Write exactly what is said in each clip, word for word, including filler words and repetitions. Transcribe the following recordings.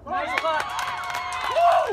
Nice putt. Woo!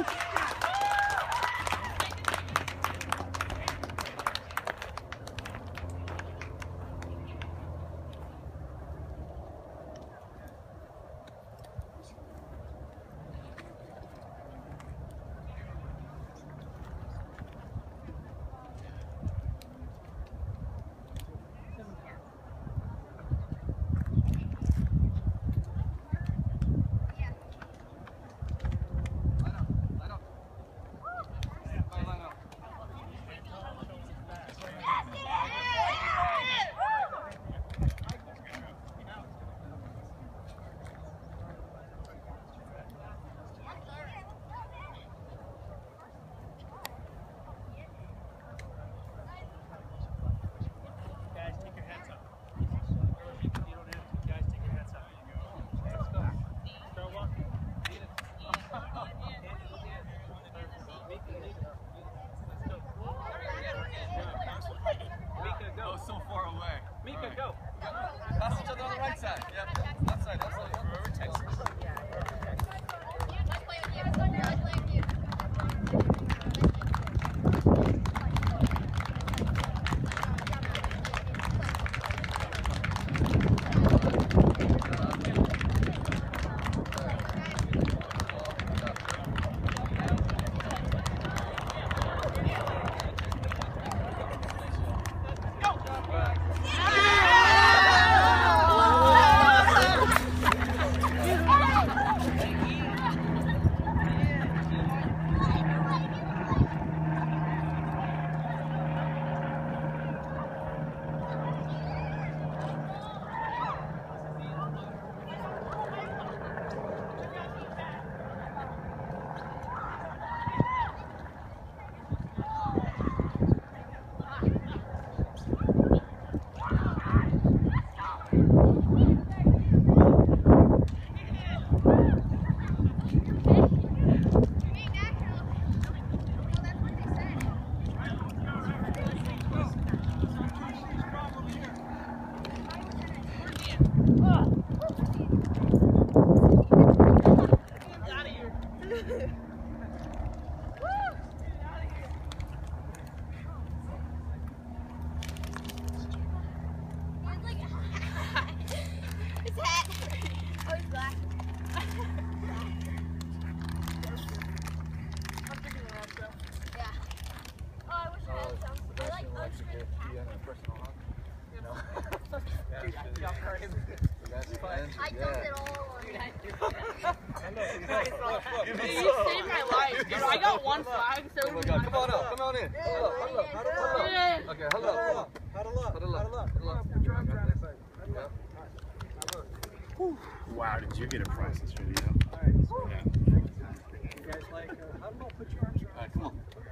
So far away. Mika, right. go. Pass each other on the right side. Yep. Left side, left side. Whoever takes it. I dumped it all on you. You saved my life, dude. I got one flag, so. Oh my God! Come on up! Come on in! Hello! Hello! Hello! Okay, hello! Huddle up! Huddle up! Huddle up! Huddle up! Wow, did you get a prize this video? Alright, Yeah. you guys like, uh, huddle up, put your arms around. Alright, come on.